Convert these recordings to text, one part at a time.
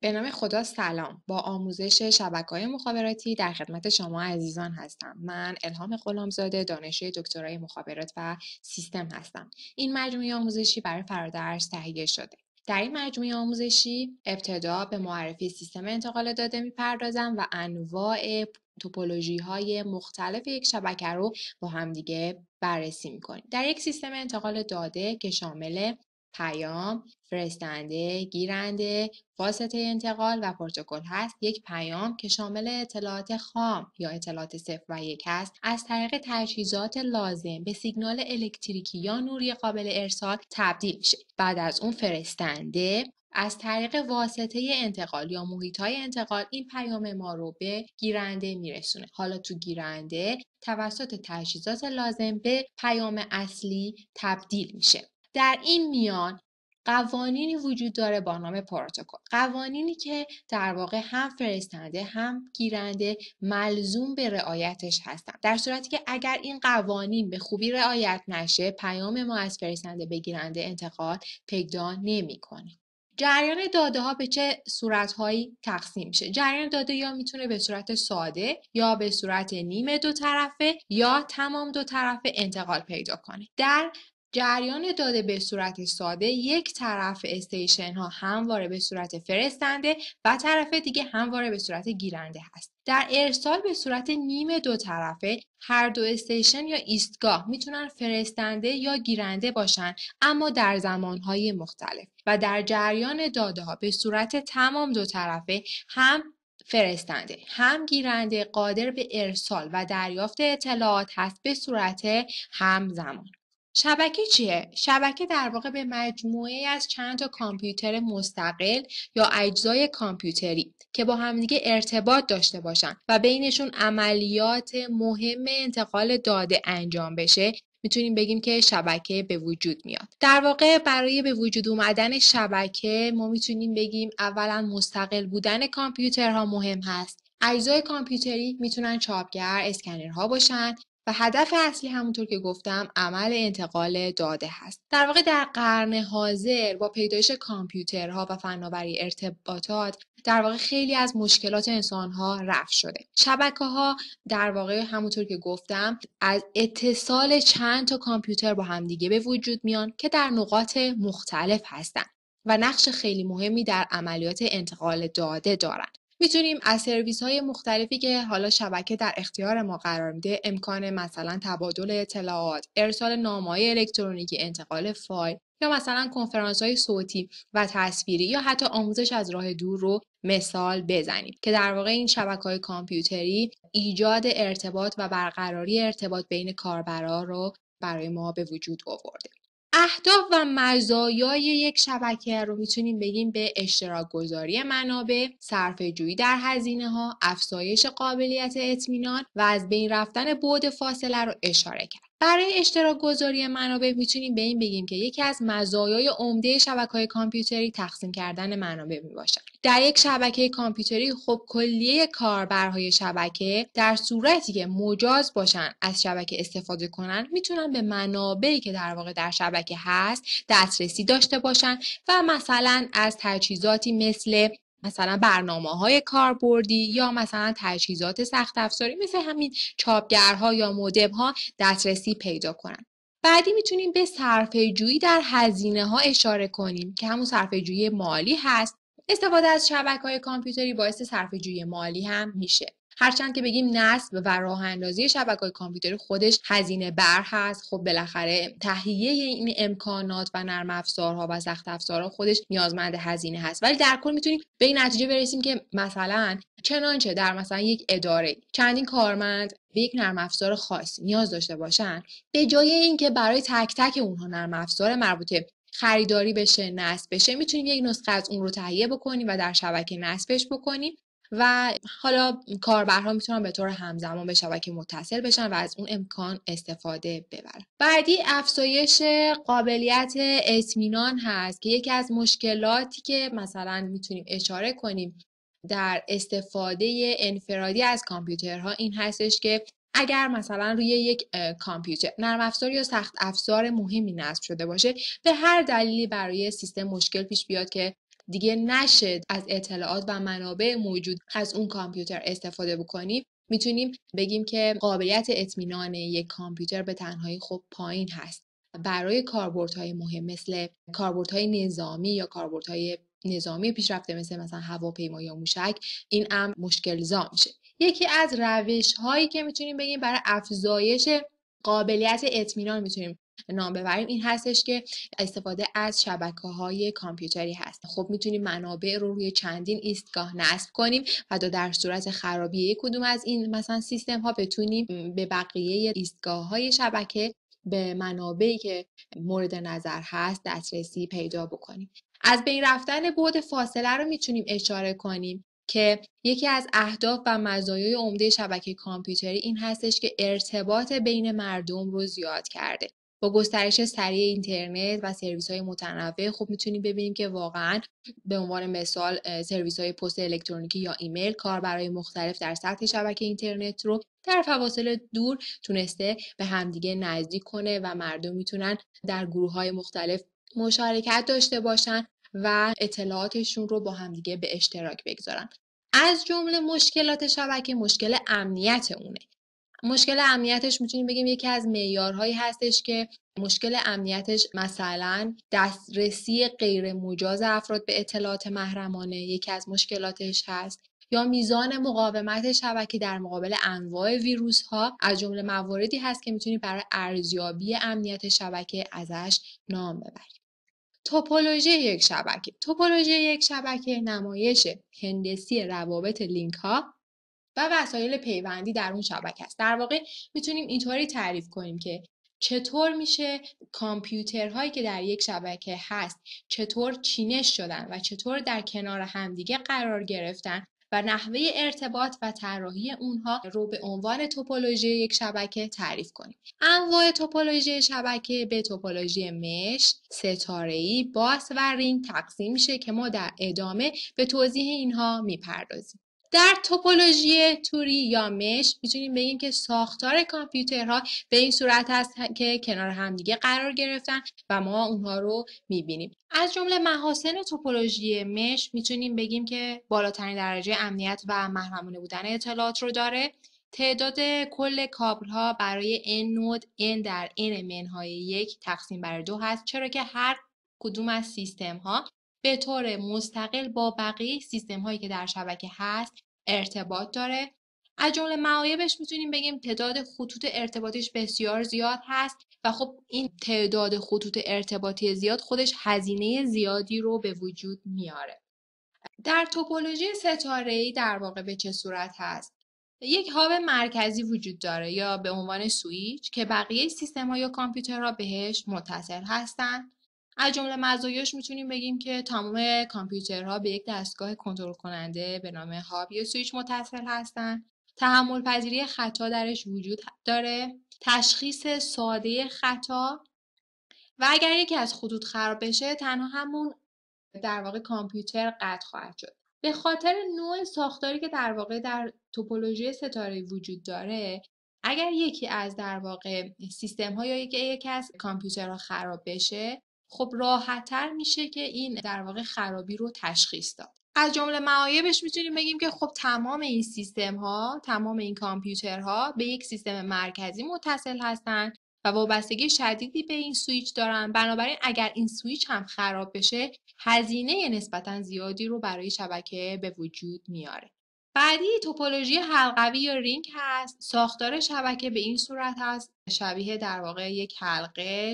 به نام خدا سلام. با آموزش شبکه‌های مخابراتی در خدمت شما عزیزان هستم. من الهام غلامزاده، دانشجوی دکترای مخابرات و سیستم هستم. این مجموعه آموزشی برای فرادرس تهیه شده. در این مجموعه آموزشی ابتدا به معرفی سیستم انتقال داده می‌پردازم و انواع توپولوژی‌های مختلف یک شبکه رو با همدیگه بررسی می‌کنیم. در یک سیستم انتقال داده که شامل پیام، فرستنده، گیرنده، واسطه انتقال و پروتکل هست، یک پیام که شامل اطلاعات خام یا اطلاعات 0 و 1 هست از طریق تجهیزات لازم به سیگنال الکتریکی یا نوری قابل ارسال تبدیل میشه. بعد از اون فرستنده از طریق واسطه انتقال یا محیط‌های انتقال این پیام ما رو به گیرنده میرسونه. حالا تو گیرنده توسط تجهیزات لازم به پیام اصلی تبدیل میشه. در این میان قوانینی وجود داره با نام پروتکل. قوانینی که در واقع هم فرستنده هم گیرنده ملزوم به رعایتش هستن. در صورتی که اگر این قوانین به خوبی رعایت نشه، پیام ما از فرستنده به گیرنده انتقال پیدا نمیکنه. جریان داده ها به چه صورتهایی تقسیم میشه؟ جریان داده یا میتونه به صورت ساده یا به صورت نیمه دو طرفه یا تمام دو طرفه انتقال پیدا کنه. در جریان داده به صورت ساده یک طرف استیشن ها همواره به صورت فرستنده و طرف دیگه همواره به صورت گیرنده هست. در ارسال به صورت نیمه دو طرفه هر دو استیشن یا ایستگاه میتونن فرستنده یا گیرنده باشن، اما در زمانهای مختلف. و در جریان داده ها به صورت تمام دو طرفه هم فرستنده هم گیرنده قادر به ارسال و دریافت اطلاعات هست به صورت همزمان. شبکه چیه؟ شبکه در واقع به مجموعه از چند تا کامپیوتر مستقل یا اجزای کامپیوتری که با همدیگه ارتباط داشته باشن و بینشون عملیات مهم انتقال داده انجام بشه میتونیم بگیم که شبکه به وجود میاد. در واقع برای به وجود اومدن شبکه ما میتونیم بگیم اولا مستقل بودن کامپیوترها مهم هست. اجزای کامپیوتری میتونن چاپگر، اسکنرها باشن و هدف اصلی همونطور که گفتم عمل انتقال داده هست. در واقع در قرن حاضر با پیدایش کامپیوترها و فناوری ارتباطات در واقع خیلی از مشکلات انسانها رفع شده. شبکه‌ها در واقع همونطور که گفتم از اتصال چند تا کامپیوتر با همدیگه به وجود میان که در نقاط مختلف هستن و نقش خیلی مهمی در عملیات انتقال داده دارن. میتونیم از سرویس‌های مختلفی که حالا شبکه در اختیار ما قرار میده امکان مثلا تبادل اطلاعات، ارسال نامه‌های الکترونیکی، انتقال فایل یا مثلا کنفرانس‌های صوتی و تصویری یا حتی آموزش از راه دور رو مثال بزنیم که در واقع این شبکه‌های کامپیوتری ایجاد ارتباط و برقراری ارتباط بین کاربرا رو برای ما به وجود آورده. اهداف و مزایای یک شبکه رو میتونیم بگیم به اشتراک گذاری منابع، صرفه‌جویی در هزینه‌ها، افزایش قابلیت اطمینان و از بین رفتن بعد فاصله رو اشاره کرد. برای اشتراک گذاری منابع میتونیم به این بگیم که یکی از مزایای عمده شبکه‌های کامپیوتری تقسیم کردن منابع میباشد. در یک شبکه کامپیوتری خب کلیه کاربرهای شبکه در صورتی که مجاز باشن از شبکه استفاده کنن میتونن به منابعی که در واقع در شبکه هست دسترسی داشته باشن و مثلا از تجهیزاتی مثلا برنامه‌های کاربردی یا مثلا تجهیزات سخت افزاری مثل همین چاپگرها یا مودم‌ها دسترسی پیدا کنن. بعدی میتونیم به صرفه‌جویی در هزینه‌ها اشاره کنیم که همون صرفه‌جویی مالی هست. استفاده از شبکه‌های کامپیوتری باعث صرفه‌جویی مالی هم میشه. هرچند که بگیم نصب و راه اندازی شبکه‌های کامپیوتری خودش هزینه بر هست، خب بالاخره تهیه این امکانات و نرم افزارها و سخت افزارها خودش نیازمند هزینه هست، ولی در کل میتونیم به این نتیجه برسیم که مثلا چنانچه در مثلا یک اداره چندین کارمند به یک نرم افزار خاص نیاز داشته باشن، به جای اینکه برای تک تک اونها نرم افزار مربوطه خریداری بشه، نصب بشه، میتونیم یک نسخه از اون رو تهیه بکنیم و در شبکه نصبش بکنیم و حالا کاربرها میتونن به طور همزمان به شبکه متصل بشن و از اون امکان استفاده ببرن. بعدی افزایش قابلیت اطمینان هست که یکی از مشکلاتی که مثلا میتونیم اشاره کنیم در استفاده انفرادی از کامپیوترها این هستش که اگر مثلا روی یک کامپیوتر نرم افزار یا سخت افزار مهمی نصب شده باشه، به هر دلیلی برای سیستم مشکل پیش بیاد که دیگه نشه از اطلاعات و منابع موجود از اون کامپیوتر استفاده بکنیم، میتونیم بگیم که قابلیت اطمینان یک کامپیوتر به تنهایی خب پایین هست. برای کاربردهای مهم مثل کاربردهای نظامی یا کاربردهای نظامی پیشرفته مثلا هواپیما یا موشک، این امر مشکل‌زا میشه. یکی از روش‌هایی که میتونیم بگیم برای افزایش قابلیت اطمینان میتونیم نام ببریم این هستش که استفاده از شبکه‌های کامپیوتری هست. خب میتونیم منابع رو روی چندین ایستگاه نصب کنیم و در صورت خرابی یک کدوم از این مثلا سیستم ها بتونیم به بقیه ایستگاه‌های شبکه به منابعی که مورد نظر هست دسترسی پیدا بکنیم. از بین رفتن بعد فاصله رو میتونیم اشاره کنیم که یکی از اهداف و مزایای عمده شبکه کامپیوتری این هستش که ارتباط بین مردم رو زیاد کرده. با گسترش سریع اینترنت و سرویس‌های متنوع خب میتونیم ببینیم که واقعاً به عنوان مثال سرویس‌های پست الکترونیکی یا ایمیل کاربرای مختلف در سطح شبکه اینترنت رو در فواصل دور تونسته به همدیگه نزدیک کنه و مردم میتونن در گروه‌های مختلف مشارکت داشته باشن و اطلاعاتشون رو با همدیگه به اشتراک بگذارن. از جمله مشکلات شبکه مشکل امنیت اونه. مشکل امنیتش میتونیم بگیم یکی از معیارهایی هستش که مشکل امنیتش مثلا دسترسی غیر مجاز افراد به اطلاعات محرمانه یکی از مشکلاتش هست، یا میزان مقاومت شبکه در مقابل انواع ویروس ها از جمله مواردی هست که میتونیم برای ارزیابی امنیت شبکه ازش نام ببریم. توپولوژی یک شبکه نمایش هندسی روابط لینک ها و وسایل پیوندی در اون شبکه است. در واقع میتونیم اینطوری تعریف کنیم که چطور میشه کامپیوترهایی که در یک شبکه هست چطور چینش شدن و چطور در کنار همدیگه قرار گرفتن و نحوه ارتباط و طراحی اونها رو به عنوان توپولوژی یک شبکه تعریف کنیم. انواع توپولوژی شبکه به توپولوژی مش، ستاره‌ای، باس و رینگ تقسیم میشه که ما در ادامه به توضیح اینها میپردازیم. در توپولوژی توری یا مش میتونیم بگیم که ساختار کامپیوترها به این صورت هست که کنار همدیگه قرار گرفتن و ما اونها رو میبینیم. از جمله محاسن توپولوژی مش میتونیم بگیم که بالاترین درجه امنیت و محرمانه بودن اطلاعات رو داره. تعداد کل کابل‌ها برای n نود n در n منهای 1 تقسیم بر 2 هست، چرا که هر کدوم از سیستم‌ها به طور مستقل با بقیه سیستم‌هایی که در شبکه هست ارتباط داره. از جمله معایبش میتونیم بگیم تعداد خطوط ارتباطیش بسیار زیاد هست و خب این تعداد خطوط ارتباطی زیاد خودش هزینه زیادی رو به وجود میاره. در توپولوژی ستاره‌ای در واقع به چه صورت هست؟ یک هاب مرکزی وجود داره یا به عنوان سویچ که بقیه سیستم‌ها یا کامپیوترها بهش متصل هستن. از جمله مزایاش میتونیم بگیم که تمام کامپیوترها به یک دستگاه کنترل کننده به نام هاب یا سویچ متصل هستن. تحمل پذیری خطا درش وجود داره. تشخیص ساده خطا و اگر یکی از خطوط خراب بشه تنها همون در واقع کامپیوتر قطع خواهد شد. به خاطر نوع ساختاری که در واقع در توپولوژی ستاره‌ای وجود داره، اگر یکی از در واقع سیستم ها یا یکی از کامپیوترها خراب بشه، خب راحت‌تر میشه که این در واقع خرابی رو تشخیص داد. از جمله معایبش میتونیم بگیم که خب تمام این سیستم ها، تمام این کامپیوترها به یک سیستم مرکزی متصل هستند و وابستگی شدیدی به این سویچ دارن. بنابراین اگر این سویچ هم خراب بشه هزینه نسبتا زیادی رو برای شبکه به وجود میاره. بعدی توپولوژی حلقوی یا رینگ هست. ساختار شبکه به این صورت هست شبیه در واقع یک حلقه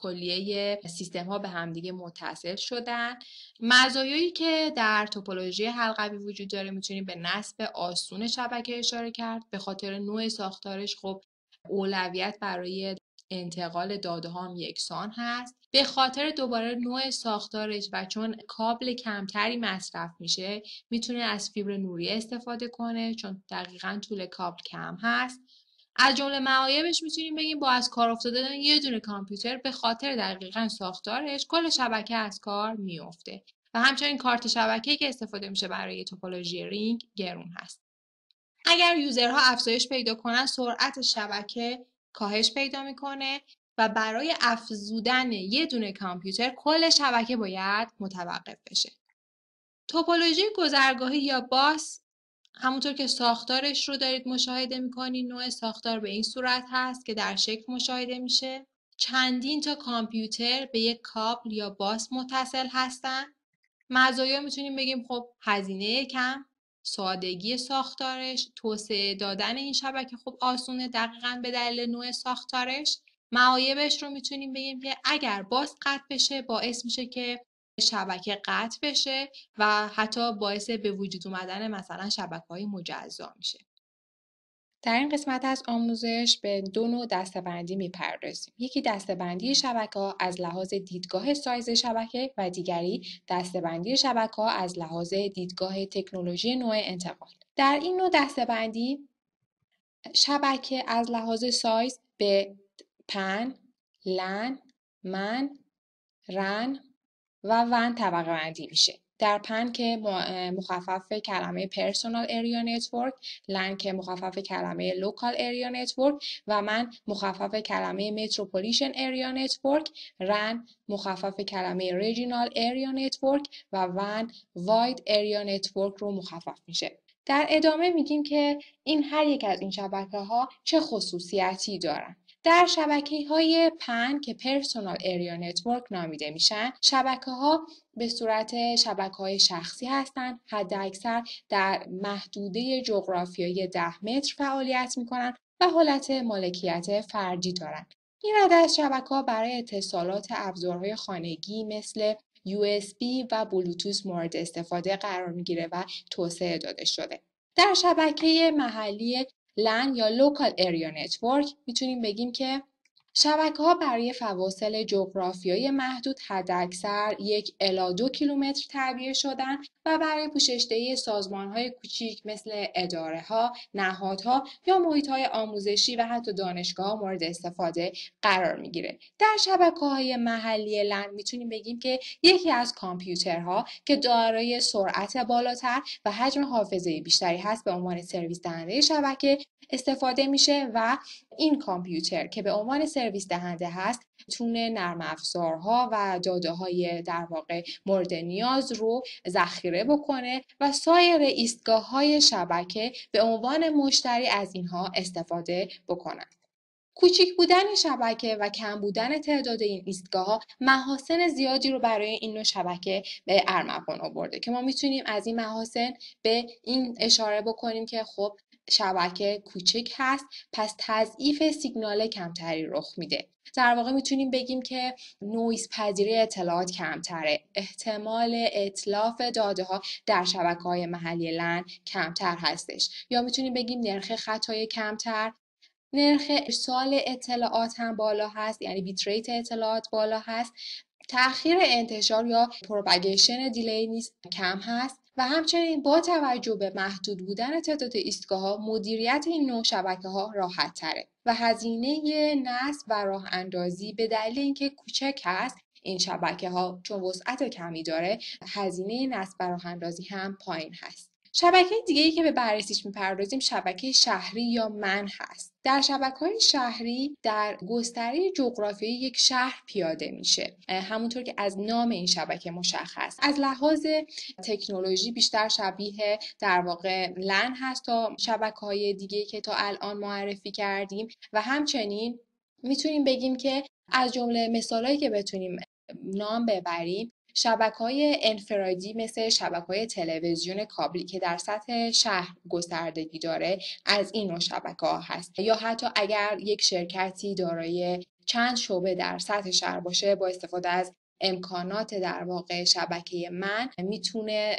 کلیه سیستم ها به همدیگه متصل شدن. مزایایی که در توپولوژی حلقوی وجود داره میتونیم به نصب آسون شبکه اشاره کرد. به خاطر نوع ساختارش خب اولویت برای انتقال داده ها هم یکسان هست. به خاطر دوباره نوع ساختارش و چون کابل کمتری مصرف میشه میتونه از فیبر نوری استفاده کنه چون دقیقاً طول کابل کم هست. از جمله معایبش میتونیم بگیم با از کار افتادن یه دونه کامپیوتر به خاطر دقیقاً ساختارش کل شبکه از کار میفته و همچنین کارت شبکه‌ای که استفاده میشه برای توپولوژی رینگ گرون هست. اگر یوزرها افزایش پیدا کنن سرعت شبکه کاهش پیدا میکنه و برای افزودن یه دونه کامپیوتر کل شبکه باید متوقف بشه. توپولوژی گذرگاهی یا باس همونطور که ساختارش رو دارید مشاهده میکنید، نوع ساختار به این صورت هست که در شکل مشاهده میشه. چندین تا کامپیوتر به یک کابل یا باس متصل هستن. مزایا میتونیم بگیم خب هزینه کم، سادگی ساختارش، توسعه دادن این شبکه خب آسونه دقیقاً به دلیل نوع ساختارش. معایبش رو میتونیم بگیم که اگر باز قطع بشه باعث میشه که شبکه قطع بشه و حتی باعث به وجود اومدن مثلا شبکه‌های مجزا میشه. در این قسمت از آموزش به دو نوع دسته‌بندی می‌پردازیم. یکی دسته‌بندی شبکه‌ها از لحاظ دیدگاه سایز شبکه و دیگری دسته‌بندی شبکه‌ها از لحاظ دیدگاه تکنولوژی نوع انتقال. در این نوع دسته‌بندی شبکه از لحاظ سایز به پن، لن، من، رن و ون طبقه بندی میشه. در پن که مخفف کلمه Personal Area Network، لن که مخفف کلمه Local Area Network و من مخفف کلمه Metropolitan Area Network، رن مخفف کلمه Regional Area Network و ون Wide Area Network رو مخفف میشه. در ادامه میگیم که این هر یک از این شبکه‌ها چه خصوصیتی دارن. در شبکه‌های پن که پرسونال ایریا نتورک نامیده میشن، شبکه‌ها به صورت شبکه‌های شخصی هستند، حداکثر در محدوده جغرافیایی 10 متر فعالیت میکنن و حالت مالکیت فردی دارند. این رده از شبکه‌ها برای اتصالات ابزارهای خانگی مثل USB و بلوتوث مورد استفاده قرار میگیره و توسعه داده شده. در شبکه محلی لن یا Local Area Network میتونیم بگیم که شبکه‌ها برای فواصل جغرافیایی محدود حداکثر 1 الی 2 کیلومتر تعبیه شدن و برای پوشش‌دهی سازمان‌های کوچیک مثل اداره‌ها، نهادها یا محیط‌های آموزشی و حتی دانشگاه‌ها مورد استفاده قرار میگیره. در شبکه‌های محلی لن میتونیم بگیم که یکی از کامپیوترها که دارای سرعت بالاتر و حجم حافظه بیشتری هست به عنوان سرویس دهنده شبکه استفاده میشه و این کامپیوتر که به عنوان سرویس دهنده هست میتونه نرم افزارها و داده‌های در واقع مورد نیاز رو ذخیره بکنه و سایر ایستگاه‌های شبکه به عنوان مشتری از اینها استفاده بکنن. کوچیک بودن شبکه و کم بودن تعداد این ایستگاه‌ها محاسن زیادی رو برای این نوع شبکه به ارمغان آورده که ما میتونیم از این محاسن به این اشاره بکنیم که خب شبکه کوچک هست، پس تضعیف سیگنال کمتری رخ میده. در واقع میتونیم بگیم که نویز پذیری اطلاعات کمتره، احتمال اتلاف داده ها در شبکه‌های محلی لن کمتر هستش، یا میتونیم بگیم نرخ خطای کمتر، نرخ ارسال اطلاعات هم بالا هست، یعنی بیت ریت اطلاعات بالا هست، تأخیر انتشار یا پروپاگیشن دیلی نیز کم هست و همچنین با توجه به محدود بودن تعداد ایستگاه‌ها مدیریت این نوع شبکه‌ها راحت تره و هزینه نصب و راه اندازی به دلیل اینکه کوچک هست این شبکه‌ها چون وسعت کمی داره هزینه نصب و راه اندازی هم پایین هست. شبکه دیگه‌ای که به بررسیش می‌پردازیم شبکه شهری یا من هست. در شبکه‌های شهری در گستره جغرافیایی یک شهر پیاده میشه. همونطور که از نام این شبکه مشخص. از لحاظ تکنولوژی بیشتر شبیه در واقع لن هست تا شبکه‌های دیگه‌ای که تا الان معرفی کردیم و همچنین میتونیم بگیم که از جمله مثالایی که بتونیم نام ببریم شبکه‌های انفرادی مثل شبکه‌های تلویزیون کابلی که در سطح شهر گستردگی داره از این نوع شبکه‌ها هست، یا حتی اگر یک شرکتی دارای چند شعبه در سطح شهر باشه با استفاده از امکانات در واقع شبکه من میتونه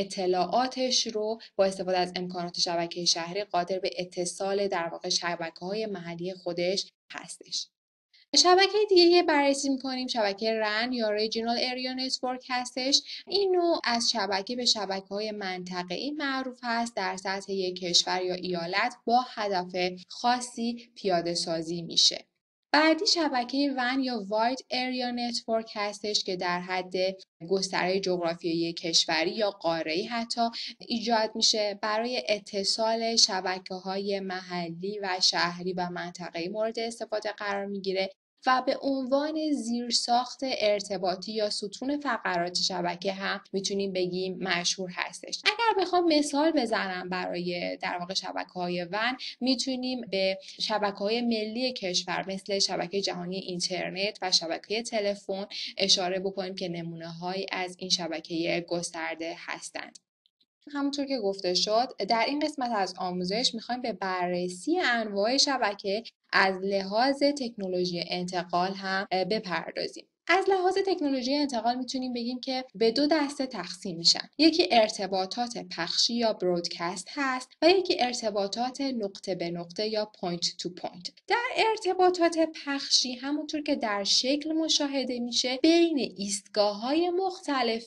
اطلاعاتش رو با استفاده از امکانات شبکه شهری قادر به اتصال در واقع شبکه‌های محلی خودش هستش. شبکه دیگه که بررسی می‌کنیم شبکه رن یا ریجینال ایریا نتورک هستش. این نوع از شبکه به شبکه‌های منطقه‌ای معروف هست، در سطح یک کشور یا ایالت با هدف خاصی پیاده سازی میشه. بعدی شبکه ون یا واید ایریا نتورک هستش که در حد گستره جغرافیایی کشوری یا قاره‌ای حتی ایجاد میشه، برای اتصال شبکه‌های محلی و شهری و منطقه‌ای مورد استفاده قرار میگیره و به عنوان زیرساخت ارتباطی یا ستون فقرات شبکه هم میتونیم بگیم مشهور هستش. اگر بخوام مثال بزنم برای در واقع شبکه‌های ون، میتونیم به شبکه‌های ملی کشور مثل شبکه جهانی اینترنت و شبکه تلفن اشاره بکنیم که نمونه‌هایی از این شبکه گسترده هستند. همونطور که گفته شد در این قسمت از آموزش میخوایم به بررسی انواع شبکه از لحاظ تکنولوژی انتقال هم بپردازیم. از لحاظ تکنولوژی انتقال میتونیم بگیم که به دو دسته تقسیم میشن. یکی ارتباطات پخشی یا برودکست هست و یکی ارتباطات نقطه به نقطه یا پوینت تو پوینت. در ارتباطات پخشی همونطور که در شکل مشاهده میشه بین ایستگاه‌های مختلف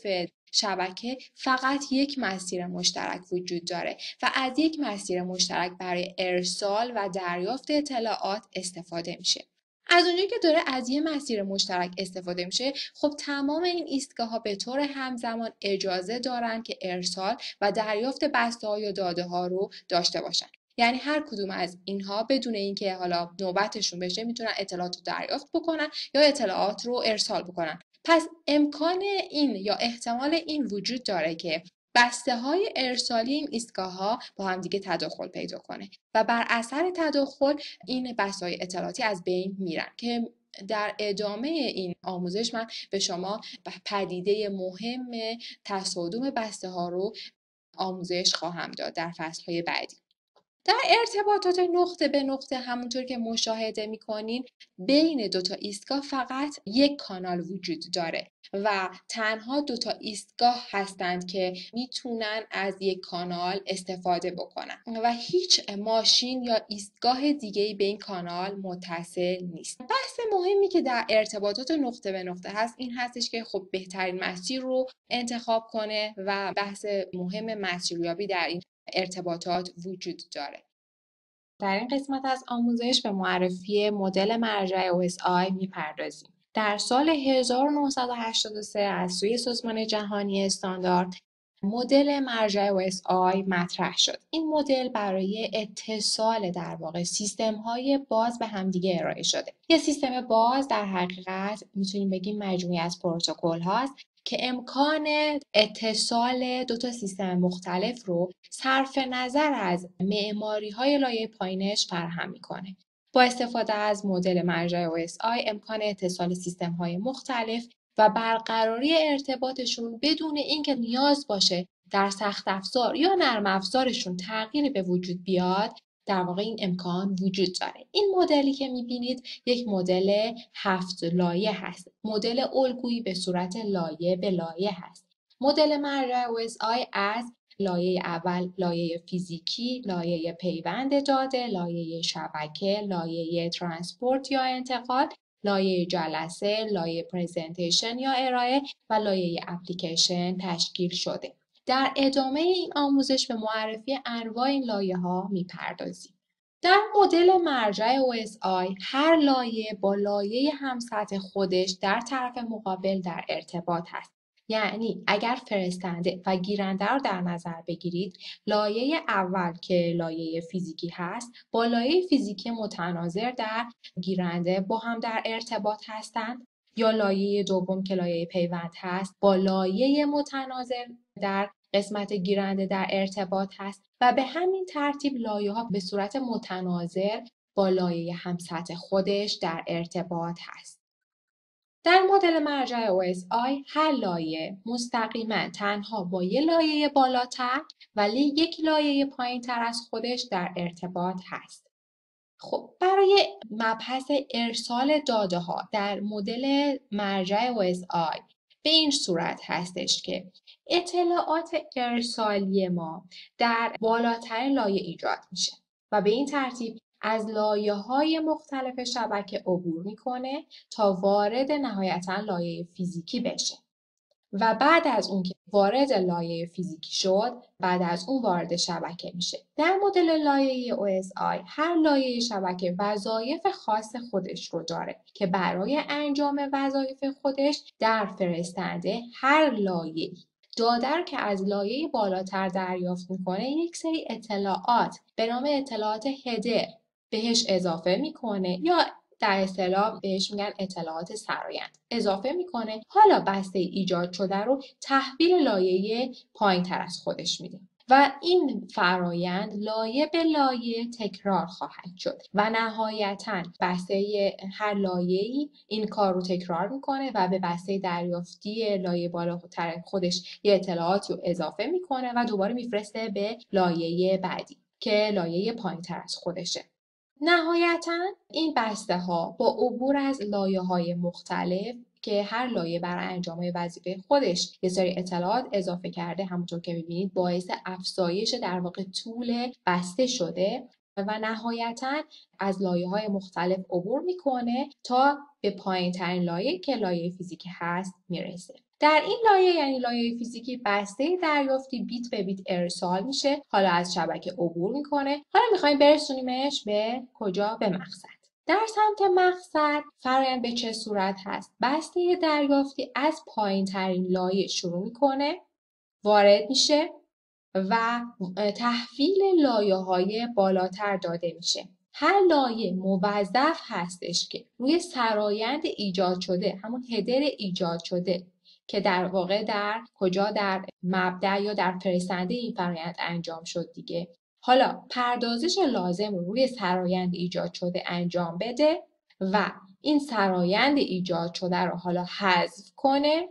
شبکه فقط یک مسیر مشترک وجود داره و از یک مسیر مشترک برای ارسال و دریافت اطلاعات استفاده میشه. از اونجایی که داره از یه مسیر مشترک استفاده میشه، خب تمام این ایستگاه‌ها به طور همزمان اجازه دارن که ارسال و دریافت بسته‌ها یا داده‌ها رو داشته باشن. یعنی هر کدوم از اینها بدون اینکه حالا نوبتشون بشه میتونن اطلاعات رو دریافت بکنن یا اطلاعات رو ارسال بکنن. پس امکان این یا احتمال این وجود داره که بسته‌های ارسالی این ایستگاه‌ها با هم دیگه تداخل پیدا کنه و بر اثر تداخل این بسته‌های اطلاعاتی از بین میرن که در ادامه این آموزش من به شما پدیده مهم تصادم بسته‌ها رو آموزش خواهم داد در فصل‌های بعدی. در ارتباطات نقطه به نقطه همونطور که مشاهده میکنین بین دوتا ایستگاه فقط یک کانال وجود داره و تنها دوتا ایستگاه هستند که میتونن از یک کانال استفاده بکنن و هیچ ماشین یا ایستگاه دیگه‌ای به این کانال متصل نیست. بحث مهمی که در ارتباطات نقطه به نقطه هست این هستش که خب بهترین مسیر رو انتخاب کنه و بحث مهم مسیریابی در این ارتباطات وجود داره. در این قسمت از آموزش به معرفی مدل مرجع OSI میپردازیم. در سال 1983 از سوی سازمان جهانی استاندارد مدل مرجع OSI مطرح شد. این مدل برای اتصال در واقع سیستم‌های باز به همدیگه ارائه شده. یه سیستم باز در حقیقت میتونیم بگیم مجموعی از پروتکل هاست که امکان اتصال دو تا سیستم مختلف رو صرف نظر از معماری‌های لایه پایینش فراهم می‌کنه. با استفاده از مدل مرجع OSI امکان اتصال سیستم‌های مختلف و برقراری ارتباطشون بدون اینکه نیاز باشه در سخت افزار یا نرم افزارشون تغییری به وجود بیاد در واقع این امکان وجود داره. این مدلی که می‌بینید یک مدل 7 لایه هست. مدل الگویی به صورت لایه به لایه هست. مدل مرجع OSI از لایه اول لایه فیزیکی، لایه پیوند داده، لایه شبکه، لایه ترانسپورت یا انتقال، لایه جلسه، لایه پرزنتیشن یا ارائه و لایه اپلیکیشن تشکیل شده. در ادامه این آموزش به معرفی انواع این لایه ها میپردازیم. در مدل مرجع OSI هر لایه با لایه همسطح خودش در طرف مقابل در ارتباط هست. یعنی اگر فرستنده و گیرنده رو در نظر بگیرید، لایه اول که لایه فیزیکی هست با لایه فیزیکی متناظر در گیرنده با هم در ارتباط هستند، یا لایه دوم که لایه پیوند هست با لایه متناظر در قسمت گیرنده در ارتباط هست و به همین ترتیب لایه ها به صورت متناظر با لایه همسطح خودش در ارتباط هست. در مدل مرجع OSI هر لایه مستقیما تنها با یک لایه بالاتر ولی یک لایه پایینتر از خودش در ارتباط هست. خب برای مبحث ارسال داده ها در مدل مرجع OSI به این صورت هستش که اطلاعات ارسالی ما در بالاتر لایه ایجاد میشه و به این ترتیب از لایه‌های مختلف شبکه عبور میکنه تا وارد نهایتاً لایه فیزیکی بشه و بعد از اون که وارد لایه فیزیکی شد بعد از اون وارد شبکه میشه. در مدل لایه OSI هر لایه شبکه وظایف خاص خودش رو داره که برای انجام وظایف خودش در فرستنده هر لایه داده رو که از لایه بالاتر دریافت میکنه یک سری اطلاعات به نام اطلاعات هدر بهش اضافه میکنه یا در اصطلاح بهش میگن اطلاعات سرایند اضافه میکنه. حالا بسته ایجاد شده رو تحویل لایه پایین‌تر از خودش میده و این فرایند لایه به لایه تکرار خواهد شد و نهایتاً بسته هر لایه‌ای این کار رو تکرار میکنه و به بسته دریافتی لایه بالاتر خودش یه اطلاعاتی رو اضافه میکنه و دوباره میفرسته به لایه بعدی که لایه پایین‌تر از خودشه. نهایتاً این بسته ها با عبور از لایه های مختلف که هر لایه برای انجام وظیفه خودش یه سری اطلاعات اضافه کرده، همونطور که می‌بینید باعث افزایش در واقع طول بسته شده و نهایتاً از لایه‌های مختلف عبور میکنه تا به پایین‌ترین لایه که لایه فیزیکی هست میرسه. در این لایه یعنی لایه فیزیکی بسته دریافتی بیت به بیت ارسال میشه، حالا از شبکه عبور میکنه. حالا میخوایم برسونیمش به کجا؟ به مقصد. در سمت مقصد فرآیند به چه صورت هست؟ بسته دریافتی از پایین ترین لایه شروع میکنه، وارد میشه و تحویل لایه‌های بالاتر داده میشه. هر لایه موظف هستش که روی سرایند ایجاد شده، همون هدر ایجاد شده که در واقع در کجا؟ در مبدأ یا در فرستنده این فرآیند انجام شد دیگه. حالا پردازش لازم رو روی سرایند ایجاد شده انجام بده و این سرایند ایجاد شده رو حالا حذف کنه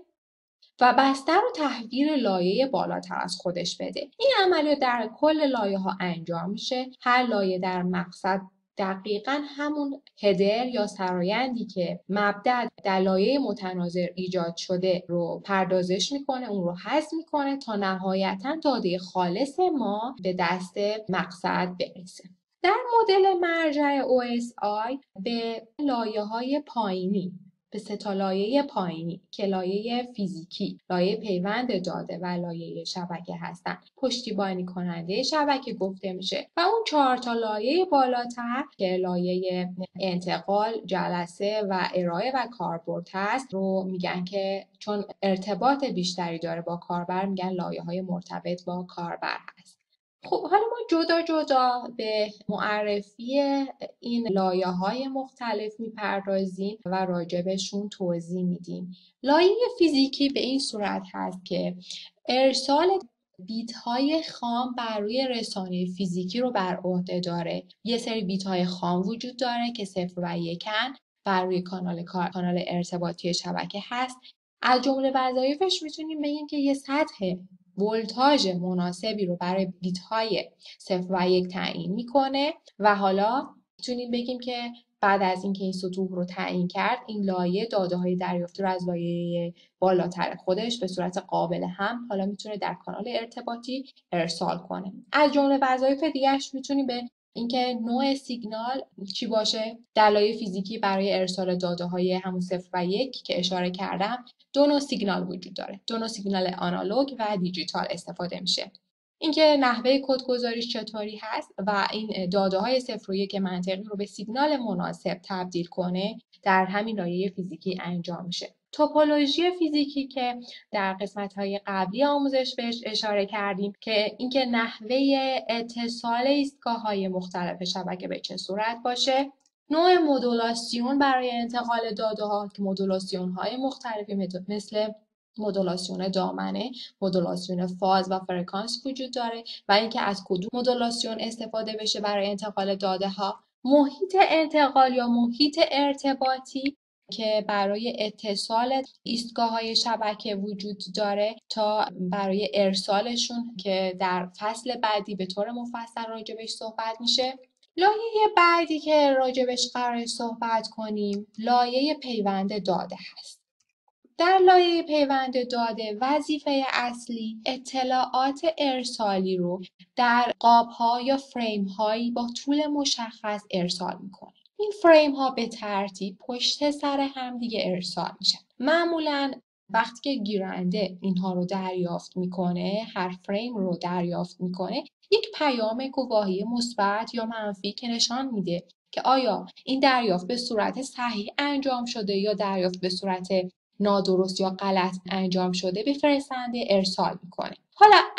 و بسته رو تحویل لایه بالاتر از خودش بده. این عملیات در کل لایه ها انجام میشه. هر لایه در مقصد دقیقاً همون هدر یا سرایندی که مبدأ در لایه متناظر ایجاد شده رو پردازش میکنه، اون رو حذف میکنه تا نهایتاً داده خالص ما به دست مقصد برسه. در مدل مرجع OSI به لایه‌های پایینی، به 3 تا لایه پایینی که لایه فیزیکی، لایه پیوند داده و لایه شبکه هستن، پشتیبانی کننده شبکه گفته میشه و اون 4 تا لایه بالاتر که لایه انتقال، جلسه و ارائه و کاربرد هست رو میگن که چون ارتباط بیشتری داره با کاربر، میگن لایه‌های مرتبط با کاربر هست. خب حالا ما جدا جدا به معرفی این لایه‌های مختلف میپردازیم و راجبشون توضیح میدیم. لایه فیزیکی به این صورت هست که ارسال بیت‌های خام بر روی رسانه فیزیکی رو بر عهده داره. یه سری بیت‌های خام وجود داره که 0 و 1 بر روی کانال ارتباطی شبکه هست. از جمله وظایفش میتونیم بگیم که یه سطح ولتاژ مناسبی رو برای بیت‌های 0 و 1 تعیین میکنه و حالا میتونیم بگیم که بعد از اینکه این سطوح رو تعیین کرد، این لایه داده‌های دریافتی رو از لایه بالاتر خودش به صورت قابل هم حالا میتونه در کانال ارتباطی ارسال کنه. از جمله وظایف دیگه‌اش میتونیم به اینکه نوع سیگنال چی باشه. در لایه فیزیکی برای ارسال داده‌های همون 0 و 1 که اشاره کردم 2 نوع سیگنال وجود داره. 2 نوع سیگنال آنالوگ و دیجیتال استفاده میشه. اینکه نحوه کدگذاریش چطوری هست و این داده‌های 0 و 1 منطقی رو به سیگنال مناسب تبدیل کنه در همین لایه فیزیکی انجام میشه. توپولوژی فیزیکی که در قسمت‌های قبلی آموزش بهش اشاره کردیم که اینکه نحوه اتصال ایستگاه‌های مختلف شبکه به چه صورت باشه، نوع مدولاسیون برای انتقال داده‌ها که مدولاسیون‌های مختلفی مثل مدولاسیون دامنه، مدولاسیون فاز و فرکانس وجود داره و اینکه از کدوم مدولاسیون استفاده بشه برای انتقال داده‌ها، محیط انتقال یا محیط ارتباطی که برای اتصال ایستگاه‌های شبکه وجود داره تا برای ارسالشون که در فصل بعدی به طور مفصل راجبش صحبت میشه. لایه بعدی که راجبش قرار صحبت کنیم لایه پیوند داده هست. در لایه پیوند داده وظیفه اصلی اطلاعات ارسالی رو در قاب‌ها یا فریم‌هایی با طول مشخص ارسال میکنه. این فریم‌ها به ترتیب پشت سر هم دیگه ارسال میشن. معمولاً وقتی که گیرنده اینها رو دریافت میکنه، هر فریم رو دریافت میکنه، یک پیام گواهی مثبت یا منفی که نشان میده که آیا این دریافت به صورت صحیح انجام شده یا دریافت به صورت نادرست یا غلط انجام شده به فرستنده ارسال میکنه. حالا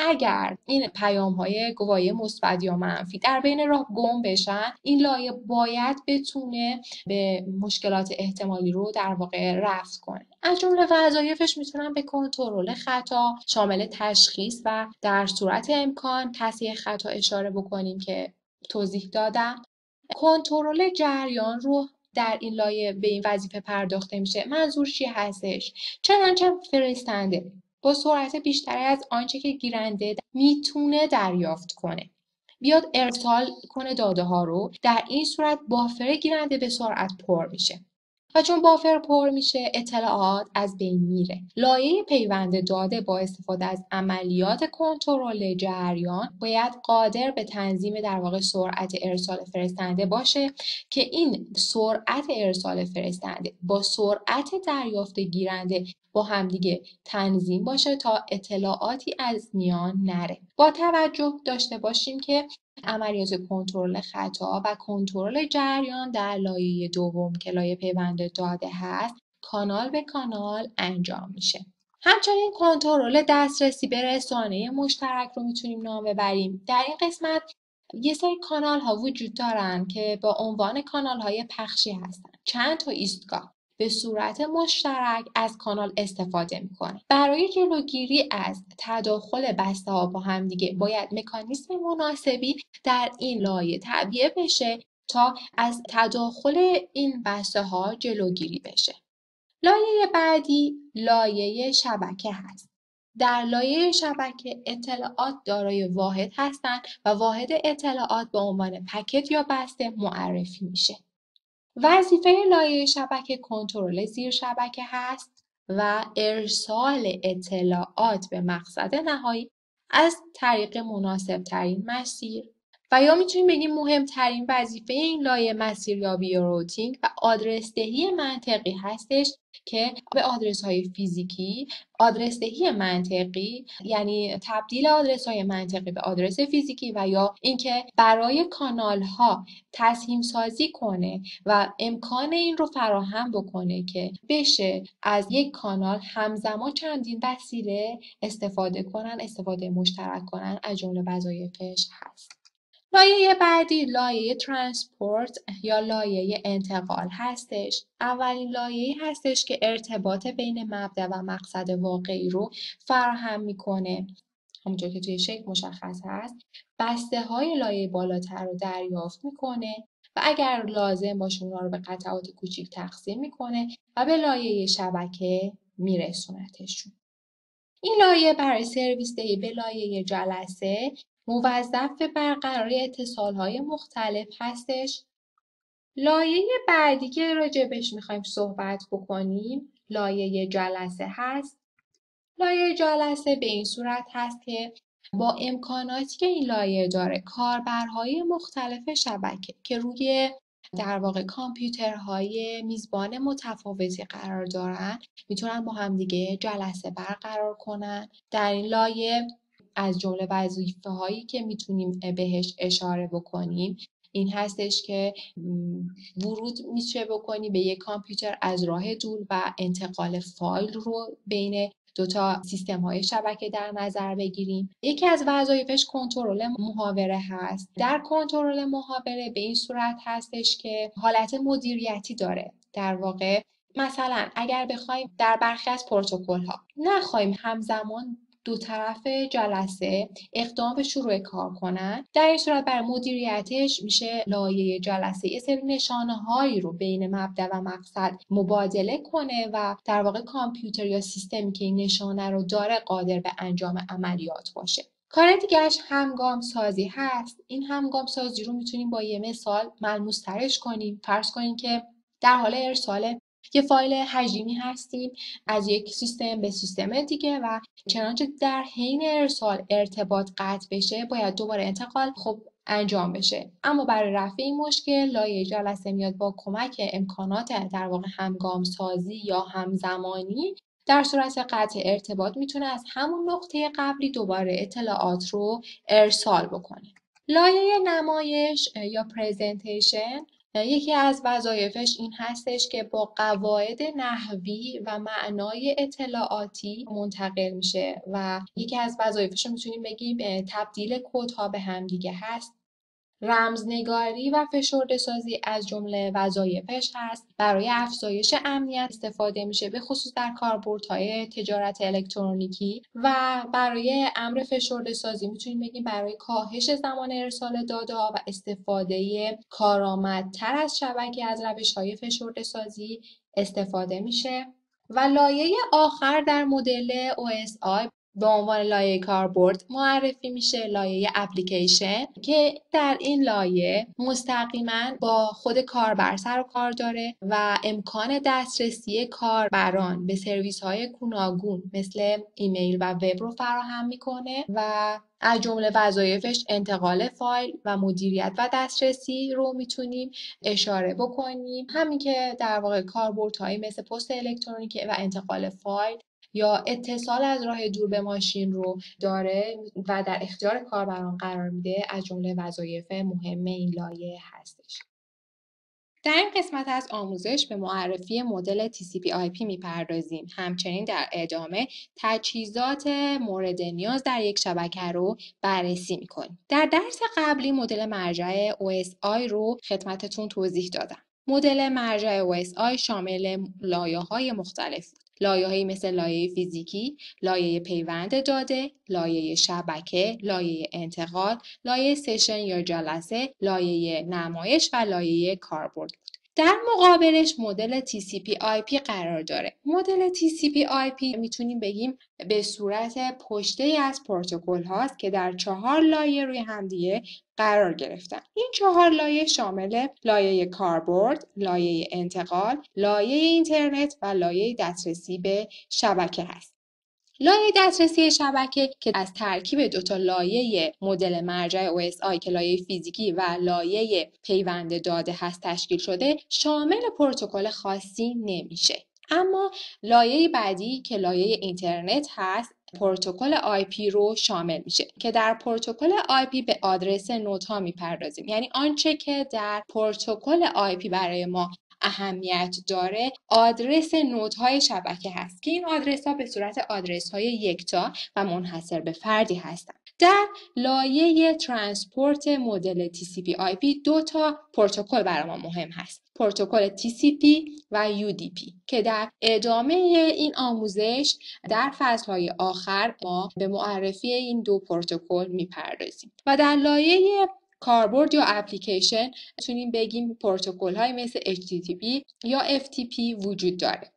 اگر این پیام‌های گواهی مثبت یا منفی در بین راه گم بشن، این لایه باید بتونه به مشکلات احتمالی رو در واقع رفع کنه. از جمله وظایفش میتونن به کنترل خطا، شامل تشخیص و در صورت امکان تصحیح خطا اشاره بکنیم که توضیح دادم. کنترل جریان رو در این لایه به این وظیفه پرداخته میشه. منظور چی هستش؟ چنانچه فرستنده با سرعت بیشتری از آنچه که گیرنده میتونه دریافت کنه بیاد ارسال کنه داده ها رو. در این صورت بافر گیرنده به سرعت پر میشه و چون بافر پر میشه اطلاعات از بین میره. لایه پیوند داده با استفاده از عملیات کنترل جریان باید قادر به تنظیم در واقع سرعت ارسال فرستنده باشه که این سرعت ارسال فرستنده با سرعت دریافت گیرنده با همدیگه تنظیم باشه تا اطلاعاتی از میان نره. با توجه داشته باشیم که عملیات کنترل خطا و کنترل جریان در لایه دوم که لایه پیوند داده هست کانال به کانال انجام میشه. همچنین کنترل دسترسی به رسانه مشترک رو میتونیم نام ببریم. در این قسمت یه سری کانال ها وجود دارن که با عنوان کانال های پخشی هستن. چند تا ایستگاه به صورت مشترک از کانال استفاده میکنه. برای جلوگیری از تداخل بسته ها با هم دیگه باید مکانیزم مناسبی در این لایه تعبیه بشه تا از تداخل این بسته ها جلوگیری بشه. لایه بعدی لایه شبکه هست. در لایه شبکه اطلاعات دارای واحد هستند و واحد اطلاعات به عنوان پکت یا بسته معرفی میشه. وظیفه لایه شبکه کنترل زیر شبکه هست و ارسال اطلاعات به مقصد نهایی از طریق مناسب ترین مسیر و یا میتونیم بگیم مهمترین وظیفه این لایه مسیریابی یا روتینگ و آدرس دهی منطقی هستش که به آدرس های فیزیکی، آدرس دهی منطقی یعنی تبدیل آدرس های منطقی به آدرس فیزیکی و یا اینکه برای کانال ها تسهیم سازی کنه و امکان این رو فراهم بکنه که بشه از یک کانال همزمان چندین وسیله استفاده مشترک کنن، از جمله وظایفش هست. لایه بعدی لایه ترانسپورت یا لایه انتقال هستش. اولین لایه‌ای هستش که ارتباط بین مبدأ و مقصد واقعی رو فراهم میکنه. همونطور که توی شکل مشخص هست بسته های لایه بالاتر رو دریافت میکنه و اگر لازم باشه اونا رو به قطعات کوچیک تقسیم میکنه و به لایه شبکه میرسونتشون. این لایه برای سرویس دهی به لایه جلسه موظف به برقراری اتصال‌های مختلف هستش. لایه بعدی که راجبش میخوایم صحبت بکنیم لایه جلسه هست. لایه جلسه به این صورت هست که با امکاناتی که این لایه داره کاربرهای مختلف شبکه که روی در واقع کامپیوترهای میزبان متفاوتی قرار دارن میتونن با همدیگه جلسه برقرار کنن. در این لایه از جمله وظیفه هایی که میتونیم بهش اشاره بکنیم این هستش که ورود میشه بکنی به یک کامپیوتر از راه دور و انتقال فایل رو بین دوتا سیستم های شبکه در نظر بگیریم. یکی از وظایفش کنترل محاوره هست. در کنترل محاوره به این صورت هستش که حالت مدیریتی داره. در واقع مثلا اگر بخوایم در برخی از پروتکل ها نخوایم همزمان دو طرف جلسه اقدام به شروع کار کنن، در این صورت برای مدیریتش میشه لایه جلسه یه سری نشانه هایی رو بین مبدأ و مقصد مبادله کنه و در واقع کامپیوتر یا سیستمی که این نشانه رو داره قادر به انجام عملیات باشه. کار دیگهش همگام سازی هست. این همگام سازی رو میتونیم با یه مثال ملموس ترش کنیم. فرض کنیم که در حال ارسال یه فایل حجمی هستیم از یک سیستم به سیستم دیگه و چنانچه در حین ارسال ارتباط قطع بشه باید دوباره انتقال انجام بشه. اما برای رفع این مشکل لایه جلسه میاد با کمک امکانات در واقع همگام سازی یا همزمانی در صورت قطع ارتباط میتونه از همون نقطه قبلی دوباره اطلاعات رو ارسال بکنه. لایه نمایش یا پرزنتیشن یکی از وظایفش این هستش که با قواعد نحوی و معنای اطلاعاتی منتقل میشه و یکی از وظایفش رو میتونیم بگیم تبدیل کدها به همدیگه هست. رمزنگاری و فشرده‌سازی از جمله وظایفش هست. برای افزایش امنیت استفاده میشه، به خصوص در کاربردهای تجارت الکترونیکی. و برای امر فشرده‌سازی میتونیم بگیم برای کاهش زمان ارسال داده‌ها و استفاده کارآمدتر از شبکه از روش‌های فشرده‌سازی استفاده میشه. و لایه آخر در مدل OSI به عنوان لایه کاربرد معرفی میشه، لایه اپلیکیشن، که در این لایه مستقیما با خود کاربر سر و کار داره و امکان دسترسی کاربران به سرویس های گوناگون مثل ایمیل و وب رو فراهم میکنه و از جمله وظایفش انتقال فایل و مدیریت و دسترسی رو میتونیم اشاره بکنیم. همین که در واقع کاربردهایی مثل پست الکترونیکی و انتقال فایل یا اتصال از راه دور به ماشین رو داره و در اختیار کاربران قرار میده، از جمله وظایف مهم این لایه هستش. در این قسمت از آموزش به معرفی مدل TCP/IP میپردازیم. همچنین در ادامه تجهیزات مورد نیاز در یک شبکه رو بررسی میکنیم. در درس قبلی مدل مرجع OSI رو خدمتتون توضیح دادم. مدل مرجع OSI شامل لایه‌های مختلف بود. لایه‌هایی مثل لایه فیزیکی، لایه پیوند داده، لایه شبکه، لایه انتقال، لایه سشن یا جلسه، لایه نمایش و لایه کاربرد. در مقابلش مدل TCP/IP قرار داره. مدل TCP/IP میتونیم بگیم به صورت پشته از پروتکل هاست که در 4 لایه روی همدیگه قرار گرفتن. این 4 لایه شامل لایه کاربرد، لایه انتقال، لایه اینترنت و لایه دسترسی به شبکه هست. لایه دسترسی شبکه که از ترکیب 2 تا لایه مدل مرجع OSI که لایه فیزیکی و لایه پیوند داده هست تشکیل شده، شامل پروتکل خاصی نمیشه. اما لایه بعدی که لایه اینترنت هست، پروتکل IP رو شامل میشه که در پروتکل IP به آدرس نودها میپردازیم. یعنی آنچه که در پروتکل IP برای ما اهمیت داره آدرس نودهای شبکه هست که این آدرس ها به صورت آدرس های یکتا و منحصر به فردی هستند. در لایه ترانسپورت مدل TCP/IP 2 تا پروتکل برای ما مهم هست. پروتکل TCP و UDP که در ادامه این آموزش در فصلهای آخر ما به معرفی این 2 پروتکل میپردازیم. و در لایه کاربرد یا اپلیکیشن میتونیم بگیم پروتکل های مثل HTTP یا FTP وجود داره.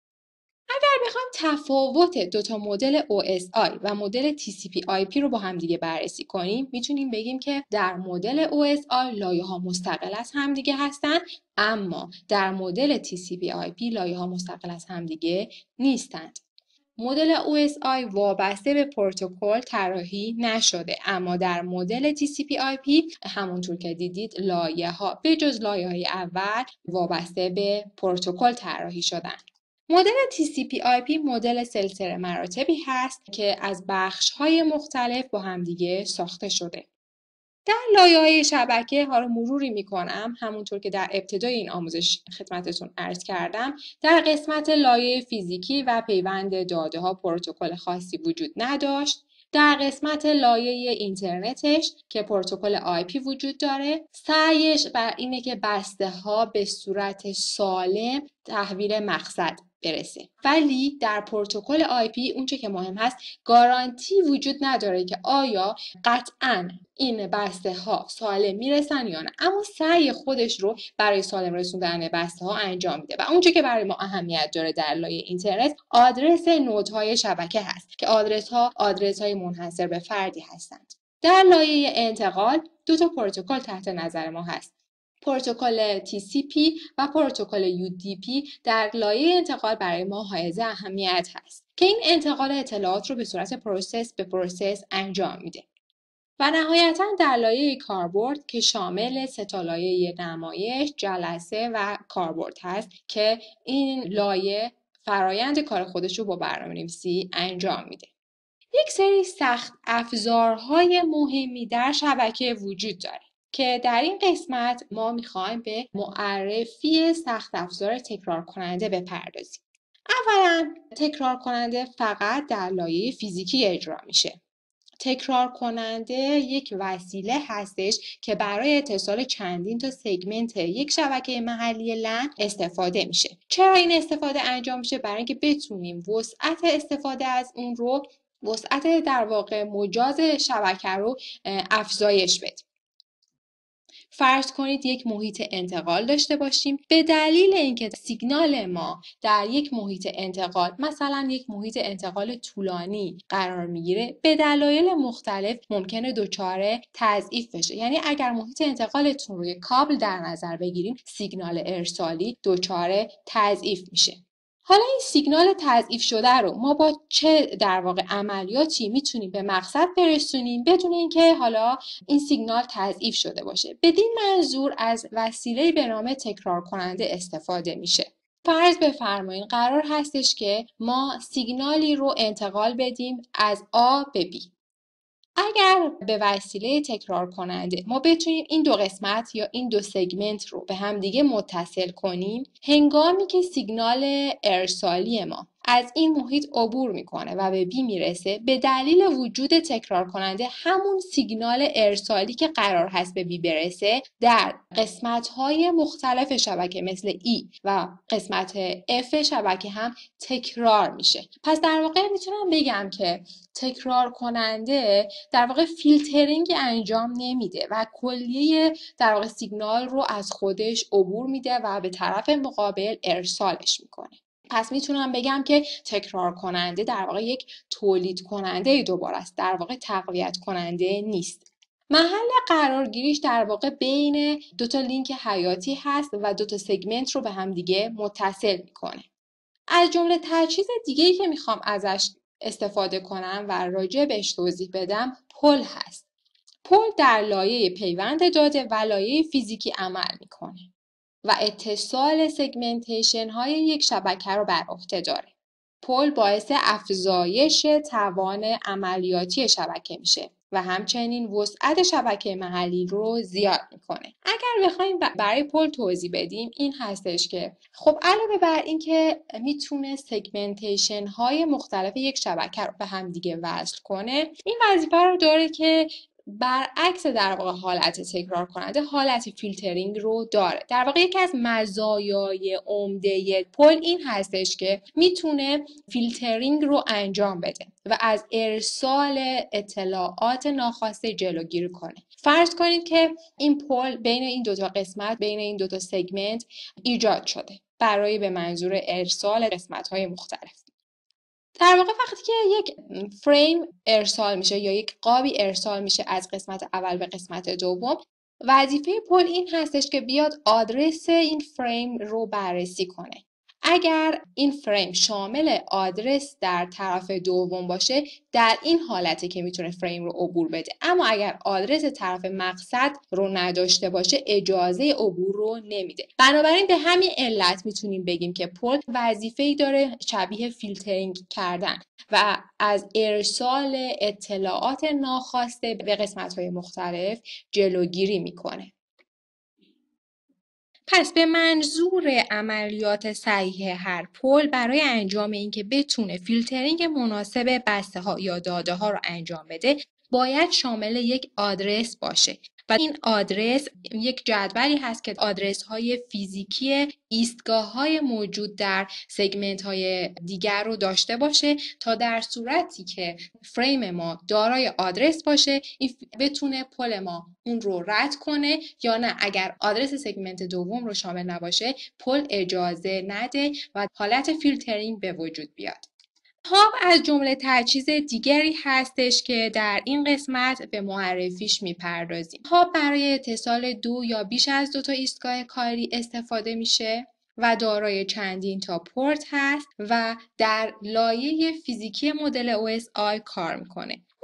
اگر بخوایم تفاوت 2 تا مدل OSI و مدل TCP/IP رو با همدیگه بررسی کنیم، میتونیم بگیم که در مدل OSI لایه‌ها مستقل از همدیگه هستن، اما در مدل TCP/IP لایه‌ها مستقل از همدیگه نیستند. مدل OSI وابسته به پروتکل طراحی نشده، اما در مدل TCP/IP همونطور که دیدید لایه‌ها به جز لایه‌های اول وابسته به پروتکل طراحی شدن. مدل TCP/IP مدل سلسله مراتبی هست که از بخش‌های مختلف با همدیگه ساخته شده. در لایه‌های شبکه ها رو مروری می‌کنم، همونطور که در ابتدای این آموزش خدمتتون عرض کردم. در قسمت لایه فیزیکی و پیوند داده ها پروتکل خاصی وجود نداشت. در قسمت لایه اینترنتش که پروتکل IP وجود داره، سعیش بر اینه که بسته ها به صورت سالم تحویل مقصد برسه. ولی در پروتکل IP اونچه که مهم هست گارانتی وجود نداره که آیا قطعاً این بسته ها سالم میرسن یا نه، اما سعی خودش رو برای سالم رسوندن بسته ها انجام میده. و اونچه که برای ما اهمیت داره در لایه اینترنت آدرس نودهای شبکه هست که آدرس های منحصر به فردی هستند. در لایه انتقال 2 تا پروتکل تحت نظر ما هست. پروتکل TCP و پروتکل UDP در لایه انتقال برای ما حائز اهمیت هست که این انتقال اطلاعات رو به صورت پروسس به پروسس انجام میده. و نهایتاً در لایه کاربرد که شامل 3 تا لایه نمایش، جلسه و کاربرد هست که این لایه فرایند کار خودش رو با برنامه‌نویسی انجام میده. یک سری سخت افزارهای مهمی در شبکه وجود داره که در این قسمت ما میخوایم به معرفی سخت افزار تکرار کننده بپردازیم. اولا تکرار کننده فقط در لایه فیزیکی اجرا میشه. تکرار کننده یک وسیله هستش که برای اتصال چندین تا سگمنت یک شبکه محلی لن استفاده میشه. چرا این استفاده انجام میشه؟ برای اینکه بتونیم وسعت استفاده از اون رو، وسعت در واقع مجاز شبکه رو افزایش بدیم. فرض کنید یک محیط انتقال داشته باشیم. به دلیل اینکه سیگنال ما در یک محیط انتقال، مثلا یک محیط انتقال طولانی قرار میگیره، به دلایل مختلف ممکنه دچار تضعیف بشه. یعنی اگر محیط انتقالتون روی کابل در نظر بگیریم، سیگنال ارسالی دچار تضعیف میشه. حالا این سیگنال تضعیف شده رو ما با چه در واقع عملیاتی میتونیم به مقصد برسونیم بدون اینکه حالا این سیگنال تضعیف شده باشه؟ بدین منظور از وسیله‌ای به نام تکرار کننده استفاده میشه. فرض بفرمایید قرار هستش که ما سیگنالی رو انتقال بدیم از A به B. اگر به وسیله تکرار کننده ما بتونیم این دو قسمت یا این دو سگمنت رو به هم دیگه متصل کنیم، هنگامی که سیگنال ارسالی ما از این محیط عبور میکنه و به بی میرسه، به دلیل وجود تکرار کننده همون سیگنال ارسالی که قرار هست به بی برسه در قسمت‌های مختلف شبکه مثل ای و قسمت F شبکه هم تکرار میشه. پس در واقع میتونم بگم که تکرار کننده در واقع فیلترینگ انجام نمیده و کلیه در واقع سیگنال رو از خودش عبور میده و به طرف مقابل ارسالش میکنه. پس میتونم بگم که تکرار کننده در واقع یک تولید کننده دوباره است، در واقع تقویت کننده نیست. محل قرارگیریش در واقع بین دو تا لینک حیاتی هست و دو تا سگمنت رو به هم دیگه متصل میکنه. از جمله تجهیز دیگه‌ای که میخوام ازش استفاده کنم و راجع بهش توضیح بدم پل هست. پل در لایه پیوند داده و لایه فیزیکی عمل میکنه و اتصال سگمنتیشن های یک شبکه رو بر عهده داره. پل باعث افزایش توان عملیاتی شبکه میشه و همچنین وسعت شبکه محلی رو زیاد میکنه. اگر بخوایم برای پل توضیح بدیم این هستش که خب علاوه بر این که میتونه سگمنتیشن های مختلف یک شبکه رو به هم دیگه وصل کنه، این وظیفه رو داره که برعکس در واقع حالت تکرار کننده حالت فیلترینگ رو داره. در واقع یکی از مزایای عمده پل این هستش که میتونه فیلترینگ رو انجام بده و از ارسال اطلاعات ناخواسته جلوگیری کنه. فرض کنید که این پل بین این دوتا قسمت، بین این دوتا سگمنت ایجاد شده برای به منظور ارسال قسمت‌های مختلف. در واقع وقتی که یک فریم ارسال میشه یا یک قابی ارسال میشه از قسمت اول به قسمت دوم، وظیفه پل این هستش که بیاد آدرس این فریم رو بررسی کنه. اگر این فریم شامل آدرس در طرف دوم باشه، در این حالته که میتونه فریم رو عبور بده. اما اگر آدرس طرف مقصد رو نداشته باشه، اجازه عبور رو نمیده. بنابراین به همین علت میتونیم بگیم که پل وظیفه‌ای داره شبیه فیلترینگ کردن و از ارسال اطلاعات ناخواسته به قسمت‌های مختلف جلوگیری میکنه. پس به منظور عملیات صحیح هر پل، برای انجام اینکه بتونه فیلترینگ مناسب بسته ها یا داده ها رو انجام بده، باید شامل یک آدرس باشه و این آدرس یک جدولی هست که آدرس های فیزیکی ایستگاه های موجود در سگمنت های دیگر رو داشته باشه تا در صورتی که فریم ما دارای آدرس باشه، این بتونه پل ما اون رو رد کنه، یا نه اگر آدرس سگمنت دوم رو شامل نباشه پل اجازه نده و حالت فیلترینگ به وجود بیاد. هاب از جمله تجهیز دیگری هستش که در این قسمت به معرفیش میپردازیم. هاب برای اتصال دو یا بیش از دو تا ایستگاه کاری استفاده میشه و دارای چندین تا پورت هست و در لایه فیزیکی مدل OSI کار میکنه.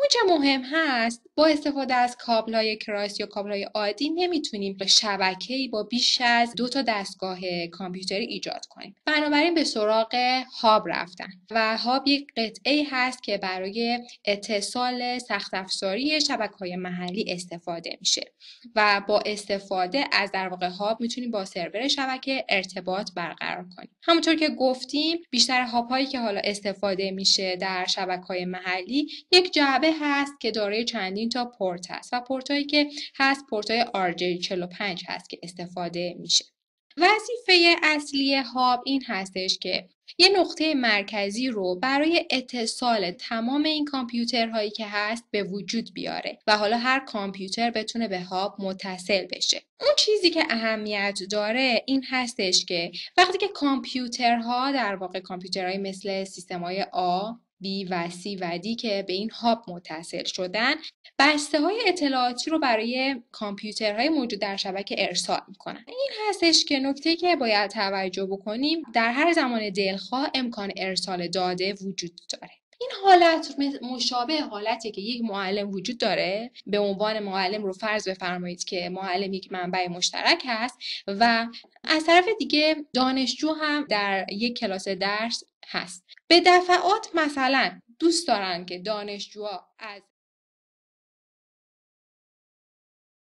اون چه مهم هست با استفاده از کابل‌های کراس یا کابل‌های عادی نمیتونیم شبکه‌ای با بیش از 2 تا دستگاه کامپیوتری ایجاد کنیم. بنابراین به سراغ هاب رفتن و هاب یک قطعه‌ای هست که برای اتصال سخت افزاری شبکه‌های محلی استفاده میشه و با استفاده از در واقع هاب میتونیم با سرور شبکه ارتباط برقرار کنیم. همونطور که گفتیم بیشتر هاب هایی که حالا استفاده میشه در شبکه‌های محلی یک جعبه هست که دارای چندین تا پورت هست و پورت هایی که هست پورت های RJ45 هست که استفاده میشه. وظیفه اصلی هاب این هستش که یه نقطه مرکزی رو برای اتصال تمام این کامپیوترهایی که هست به وجود بیاره و حالا هر کامپیوتر بتونه به هاب متصل بشه. اون چیزی که اهمیت داره این هستش که وقتی که کامپیوترها در واقع کامپیوترهای مثل سیستم‌های A، B و C و D که به این هاب متصل شدن بسته‌های اطلاعاتی رو برای کامپیوترهای موجود در شبکه ارسال میکنن. این هستش که نکته‌ای که باید توجه بکنیم در هر زمان دلخواه امکان ارسال داده وجود داره. این حالت مشابه حالتی که یک معلم وجود داره. به عنوان معلم رو فرض بفرمایید که معلم یک منبع مشترک هست و از طرف دیگه دانشجو هم در یک کلاس درس هست. به دفعات مثلا دوست دارن که دانشجوها از